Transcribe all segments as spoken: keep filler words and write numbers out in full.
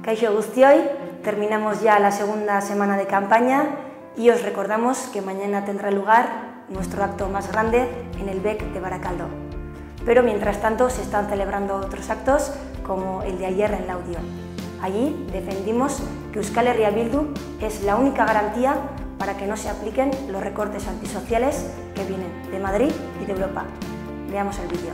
Kaixo guztioi, terminamos ya la segunda semana de campaña y os recordamos que mañana tendrá lugar nuestro acto más grande en el B E C de Baracaldo. Pero mientras tanto se están celebrando otros actos como el de ayer en Laudio. Allí defendimos que Euskal Herria Bildu es la única garantía para que no se apliquen los recortes antisociales que vienen de Madrid y de Europa. Veamos el vídeo.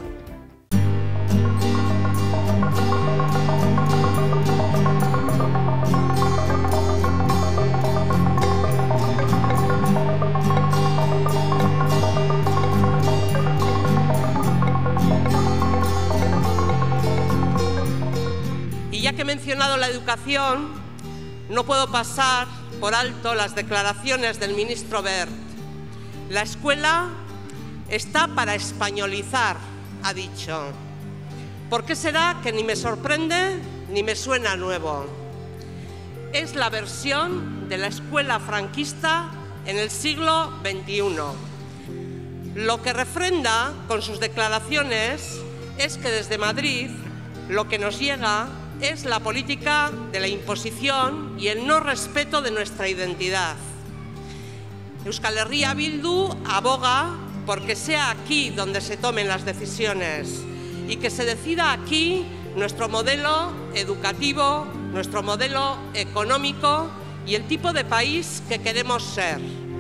Y ya que he mencionado la educación, no puedo pasar por alto las declaraciones del ministro Wert. La escuela está para españolizar, ha dicho. ¿Por qué será que ni me sorprende ni me suena nuevo? Es la versión de la escuela franquista en el siglo veintiuno. Lo que refrenda con sus declaraciones es que desde Madrid lo que nos llega es la política de la imposición y el no respeto de nuestra identidad. Euskal Herria Bildu aboga porque sea aquí donde se tomen las decisiones y que se decida aquí nuestro modelo educativo, nuestro modelo económico y el tipo de país que queremos ser.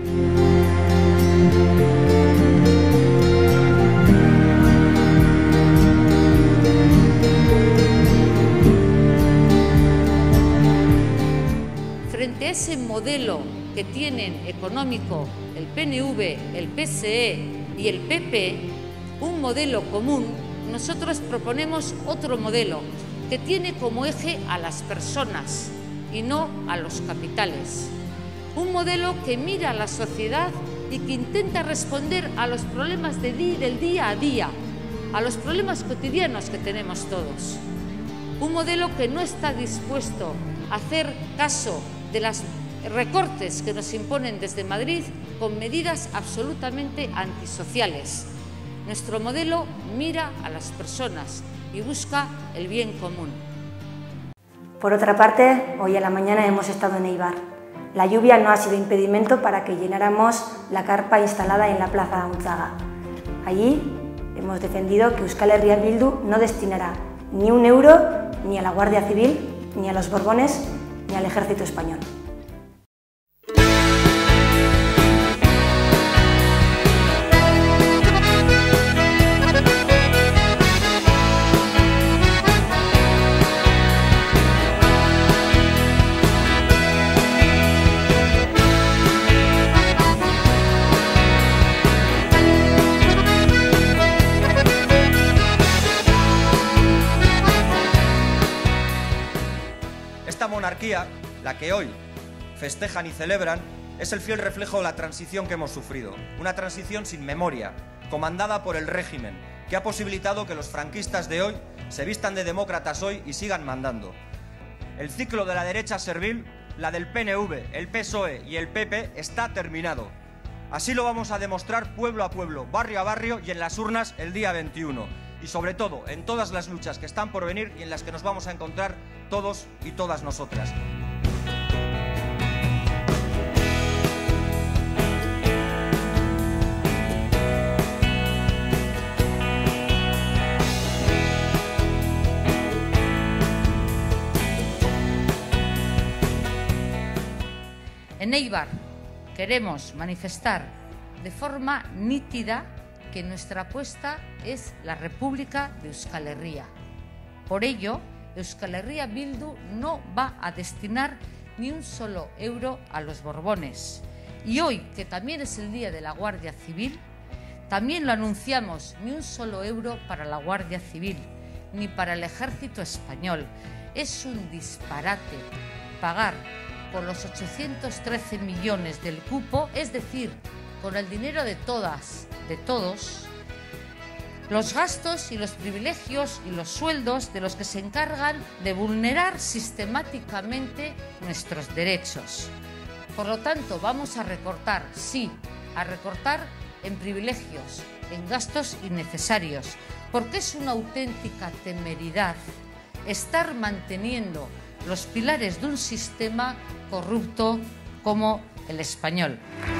Frente a ese modelo que tienen económico el P N V, el P S E y el P P, un modelo común, nosotros proponemos otro modelo que tiene como eje a las personas y no a los capitales. Un modelo que mira a la sociedad y que intenta responder a los problemas de di- del día a día, a los problemas cotidianos que tenemos todos. Un modelo que no está dispuesto a hacer caso de los recortes que nos imponen desde Madrid con medidas absolutamente antisociales. Nuestro modelo mira a las personas y busca el bien común. Por otra parte, hoy a la mañana hemos estado en Eibar. La lluvia no ha sido impedimento para que llenáramos la carpa instalada en la Plaza Unzaga. Allí hemos defendido que Euskal Herria Bildu no destinará ni un euro ni a la Guardia Civil, ni a los Borbones, ni al Ejército Español. Esta monarquía, la que hoy festejan y celebran, es el fiel reflejo de la transición que hemos sufrido. Una transición sin memoria, comandada por el régimen, que ha posibilitado que los franquistas de hoy se vistan de demócratas hoy y sigan mandando. El ciclo de la derecha servil, la del P N V, el P S O E y el P P, está terminado. Así lo vamos a demostrar pueblo a pueblo, barrio a barrio y en las urnas el día veintiuno. Y sobre todo, en todas las luchas que están por venir y en las que nos vamos a encontrar todos y todas nosotras. En Eibar queremos manifestar de forma nítida que nuestra apuesta es la República de Euskal Herria. Por ello, Euskal Herria Bildu no va a destinar ni un solo euro a los Borbones. Y hoy, que también es el Día de la Guardia Civil, también lo anunciamos, ni un solo euro para la Guardia Civil, ni para el Ejército Español. Es un disparate pagar por los ochocientos trece millones del cupo, es decir, con el dinero de todas, de todos, los gastos y los privilegios y los sueldos de los que se encargan de vulnerar sistemáticamente nuestros derechos. Por lo tanto, vamos a recortar, sí, a recortar en privilegios, en gastos innecesarios, porque es una auténtica temeridad estar manteniendo los pilares de un sistema corrupto como el español.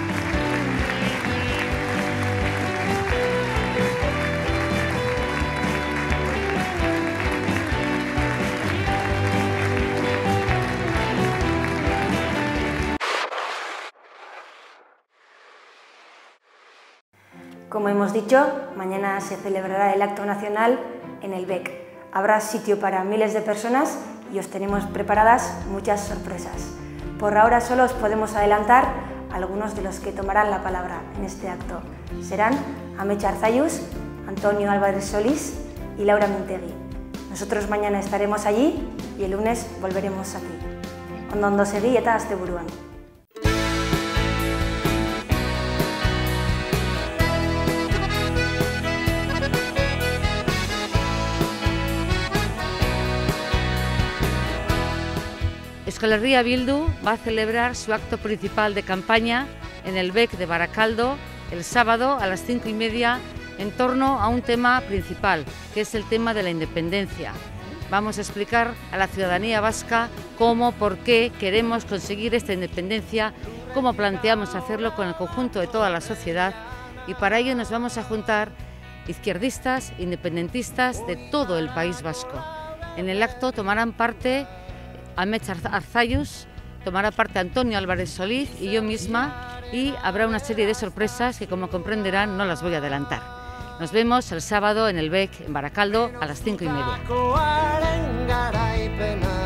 Como hemos dicho, mañana se celebrará el acto nacional en el B E C. Habrá sitio para miles de personas y os tenemos preparadas muchas sorpresas. Por ahora solo os podemos adelantar algunos de los que tomarán la palabra en este acto. Serán Amecha Arzayus, Antonio Álvarez Solís y Laura Mintegui. Nosotros mañana estaremos allí y el lunes volveremos aquí. Ondo ondo segi eta asteburuan. Euskal Herria Bildu va a celebrar su acto principal de campaña en el B E C de Barakaldo el sábado a las cinco y media en torno a un tema principal, que es el tema de la independencia. Vamos a explicar a la ciudadanía vasca cómo, por qué queremos conseguir esta independencia, cómo planteamos hacerlo con el conjunto de toda la sociedad, y para ello nos vamos a juntar izquierdistas, independentistas de todo el País Vasco. En el acto tomarán parte Amecha Arzayus, tomará parte Antonio Álvarez Solís y yo misma, y habrá una serie de sorpresas que, como comprenderán, no las voy a adelantar. Nos vemos el sábado en el B E C en Barakaldo a las cinco y media.